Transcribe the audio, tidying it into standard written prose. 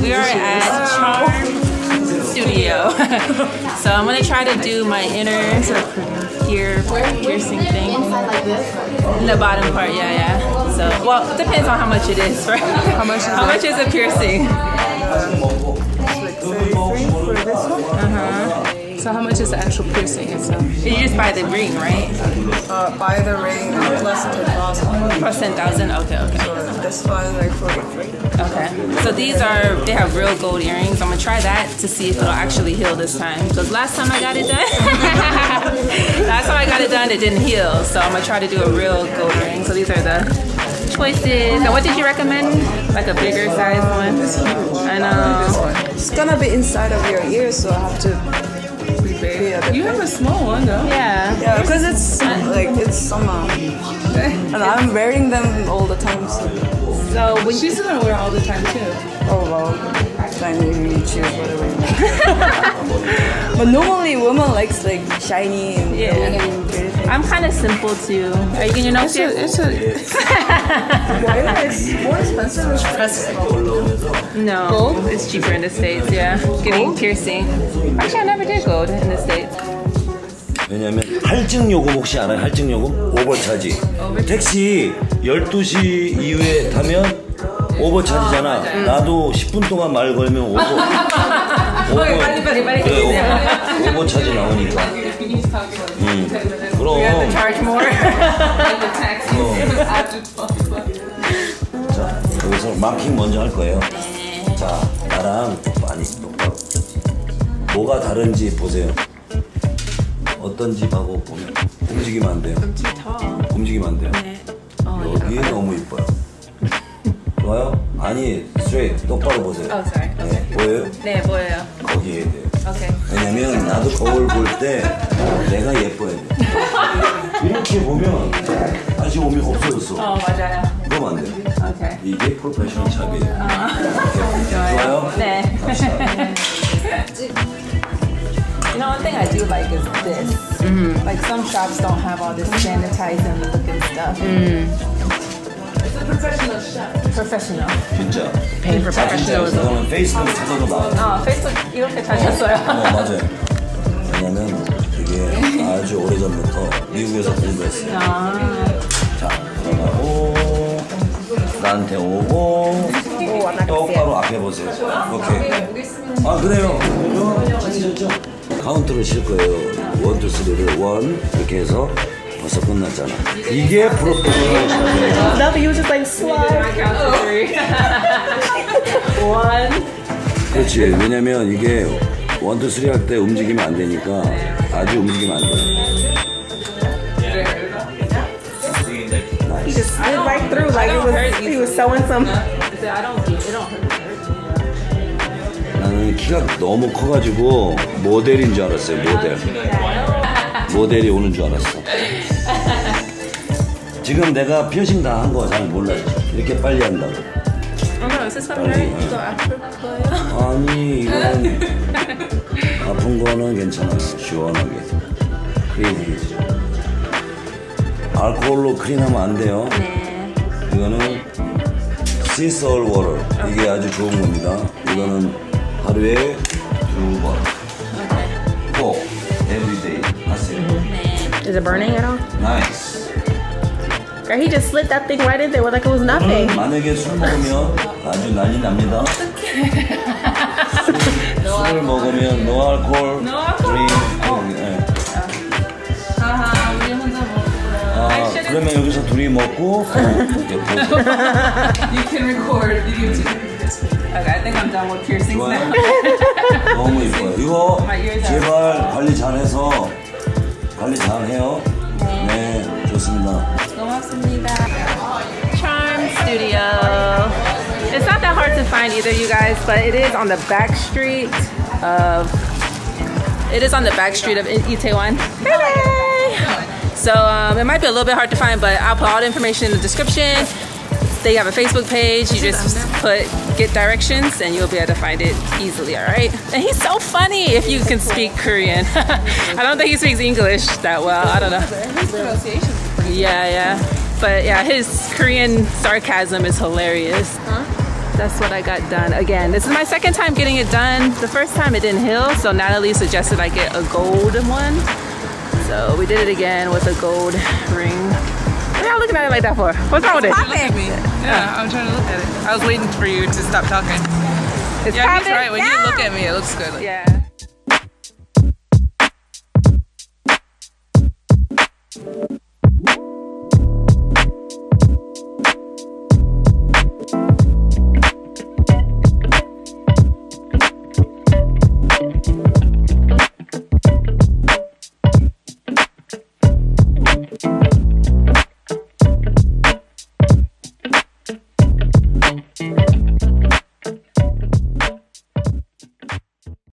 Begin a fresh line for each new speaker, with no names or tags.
we are at Charm Studio. So I'm gonna try to do my inner ear piercing thing. In the bottom part, yeah. So, well, it depends on how much it is. Right? How much is a piercing?
Like 33 for this one.
So how much is the actual piercing itself?
You just buy the ring, right?
Buy the ring plus 10,000.
Plus 10,000. Okay.
So this one like 43.
Okay. So they have real gold earrings. I'm gonna try that to see if it'll actually heal this time. Because last time I got it done, it didn't heal. So I'm gonna try to do a real gold earring. So these are the choices. And what did you recommend? Like a bigger size one? I know.
It's gonna be inside of your ear, so I have to.
You have a small one though.
Yeah.
Yeah, because it's summer, and I'm wearing them all the time.
So when
She's gonna wear all the time too.
Oh well, then you choose whatever. But normally, women likes like shiny and pretty things.
I'm kind of simple too. Are you getting your nose here?
It's more expensive.
No, gold? It's cheaper in the States. Yeah, getting piercing. Actually, I never did gold in the States.
왜냐면 할증 요금 혹시 알아요? 할증 요금? 오버차지. 택시 12시 이후에 타면 오버차지잖아. 나도 10분 동안 말 걸면
빨리.
그래, 오버차지 나오니까. 그럼.
Charge more.
자, 여기서 마킹 먼저 할 거예요. 자, 나랑 많이 똑바로. 뭐가 다른지 보세요. 어떤 집하고 보면 움직이면 안 돼요. 움직이면 안 돼요.
네.
여기 너무 이뻐요. 좋아요? 아니, 스트레이트 똑바로 보세요.
sorry.
네, 보여요?
네, 보여요.
거기 해야 돼요.
Okay.
왜냐면 나도 거울 볼 때 내가 예뻐야 돼. 이렇게 보면 다시 오면 없어졌어.
맞아요.
그러면 안 돼.
Okay.
이게 프로페셔널 샵이에요. 좋아요?
네. You know, one thing I do like is this. Like some shops don't have all this sanitizing looking stuff. It's a professional shop. Professional.
진짜.
Pay for professionalism.
이거는 페이스북 찾아도 나와요.
페이스북 이렇게 찾았어요.
맞아요. 왜냐면 이게 아주 오래전부터 미국에서 공부했어요. 자, 그러고 나한테 오고 똑바로 앞에 보세요. 오케이. 아, 그래요. 찾으셨죠? 카운트를 칠 거예요. 1, 2, 3를 1 이렇게 해서 벌써 끝났잖아. 이게 프로페셔널 샵이에요.
No, but you was just like slide.
One.
그렇지. 왜냐면 이게 1, 2, 3 할 때 움직이면 안 되니까 아주 움직이면 안 돼.
He just slid right through like he was sewing some.
I don't hurt.
나는 키가 너무 커가지고 모델인 줄 알았어요. 모델이 오는 줄 알았어. 지금 내가 피어싱 다 한 거 잘 몰라요. 이렇게 빨리 한다고.
Is this one right? 이거 아플 거예요?
아니, 이건 아픈 거는 괜찮아요. 시원하게. 크리지. 알코올로 클린하면 안 돼요.
네.
이거는 sea salt water. 이게 아주 좋은 겁니다. 이거는 하루에 2번. 꼭 everyday 하세요.
Is it burning at all?
Nice.
Girl, he just slid that thing right in there like it was nothing.
만약에 술 먹으면 아주 난리 납니다. 술을 먹으면 no alcohol, drink.
우리 혼자 먹어요.
그러면 여기서 둘이 먹고 이렇게 보고.
You can record YouTube. Okay, I think I'm done with piercings
좋아요?
now.
너무 이뻐요. 이거 제발 관리 잘해서 관리 잘해요. 네, 좋습니다.
고맙습니다. Charm Studio. It's not that hard to find either, you guys, but it is on the back street of Itaewon. So it might be a little bit hard to find, but I'll put all the information in the description. They have a Facebook page. You just put get directions and you'll be able to find it easily, all right? And he's so funny if you can speak Korean. I don't think he speaks English that well. I don't know.
His pronunciation is pretty
Yeah. But yeah, his Korean sarcasm is hilarious.
Huh?
that's what I got done. Again, this is my second time getting it done. The first time it didn't heal, so Natalie suggested I get a gold one. So we did it again with a gold ring. What are y'all looking at it like that for? What's wrong with it?
Look at me. Yeah, I'm trying to look at it. I was waiting for you to stop talking.
It's
yeah, he's
popping?
right. When you look at me, it looks good.
Yeah.